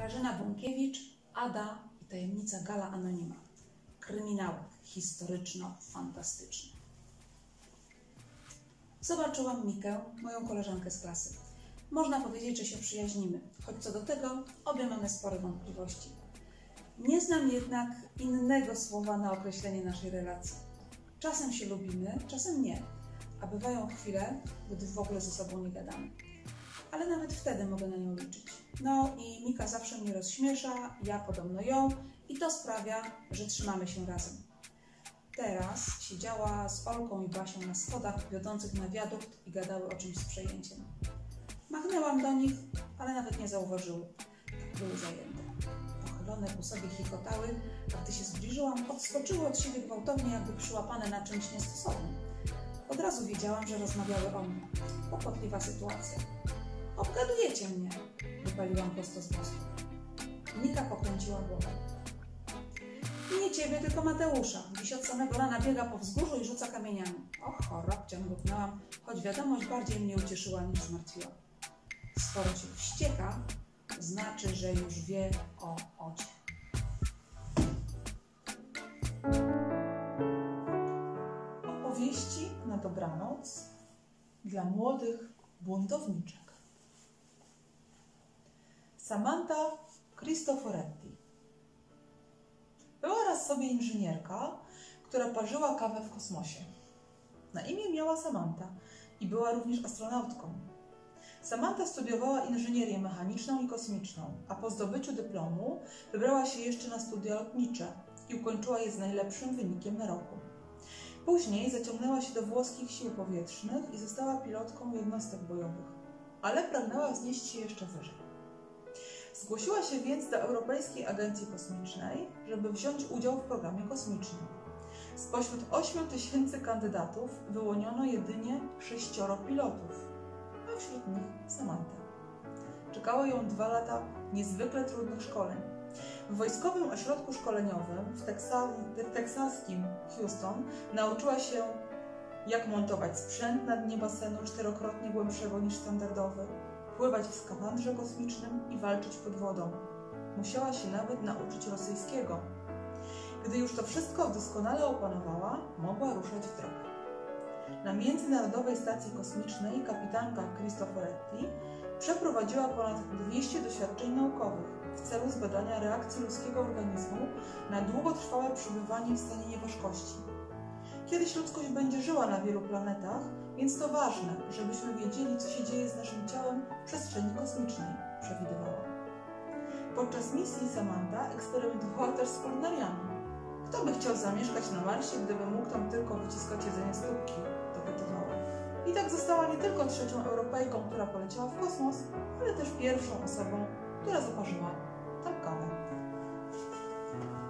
Grażyna Bąkiewicz, Ada i tajemnica Gala Anonima. Kryminały historyczno-fantastyczne. Zobaczyłam Mikę, moją koleżankę z klasy. Można powiedzieć, że się przyjaźnimy, choć co do tego obie mamy spore wątpliwości. Nie znam jednak innego słowa na określenie naszej relacji. Czasem się lubimy, czasem nie, a bywają chwile, gdy w ogóle ze sobą nie gadamy. Ale nawet wtedy mogę na nią liczyć. No i Mika zawsze mnie rozśmiesza, ja podobno ją i to sprawia, że trzymamy się razem. Teraz siedziała z Olką i Basią na schodach wiodących na wiadukt i gadały o czymś z przejęciem. Machnęłam do nich, ale nawet nie zauważyły. Tak były zajęte. Pochylone ku sobie chichotały, a gdy się zbliżyłam, odskoczyły od siebie gwałtownie, jakby przyłapane na czymś niestosownym. Od razu wiedziałam, że rozmawiały o mnie. Kłopotliwa sytuacja. Obgadujecie mnie, wypaliłam prosto z mostu. Mika pokręciła głową. Nie ciebie, tylko Mateusza. Dziś od samego rana biega po wzgórzu i rzuca kamieniami. Och, chorobcia, mruknęłam, choć wiadomość bardziej mnie ucieszyła niż zmartwiła. Skoro się wścieka, znaczy, że już wie o Odzie. Opowieści na dobranoc dla młodych buntowniczek. Samantha Cristoforetti. Była raz sobie inżynierka, która parzyła kawę w kosmosie. Na imię miała Samantha i była również astronautką. Samantha studiowała inżynierię mechaniczną i kosmiczną, a po zdobyciu dyplomu wybrała się jeszcze na studia lotnicze i ukończyła je z najlepszym wynikiem na roku. Później zaciągnęła się do włoskich sił powietrznych i została pilotką jednostek bojowych, ale pragnęła wznieść się jeszcze wyżej. Zgłosiła się więc do Europejskiej Agencji Kosmicznej, żeby wziąć udział w programie kosmicznym. Spośród 8000 kandydatów wyłoniono jedynie 6 pilotów, a wśród nich Samantha. Czekało ją 2 lata niezwykle trudnych szkoleń. W wojskowym ośrodku szkoleniowym w teksaskim Houston nauczyła się, jak montować sprzęt na dnie basenu 4-krotnie głębszego niż standardowy, pływać w skafandrze kosmicznym i walczyć pod wodą. Musiała się nawet nauczyć rosyjskiego. Gdy już to wszystko doskonale opanowała, mogła ruszać w drogę. Na Międzynarodowej Stacji Kosmicznej kapitanka Cristoforetti przeprowadziła ponad 200 doświadczeń naukowych w celu zbadania reakcji ludzkiego organizmu na długotrwałe przebywanie w stanie nieważkości. Kiedyś ludzkość będzie żyła na wielu planetach, więc to ważne, żebyśmy wiedzieli, co się dzieje z naszym ciałem w przestrzeni kosmicznej, przewidywała. Podczas misji Samantha eksperymentowała też z kulinariami. Kto by chciał zamieszkać na Marsie, gdyby mógł tam tylko wyciskać jedzenie z tubki, dopytywała. I tak została nie tylko 3. Europejką, która poleciała w kosmos, ale też pierwszą osobą, która zaparzyła tam kawę.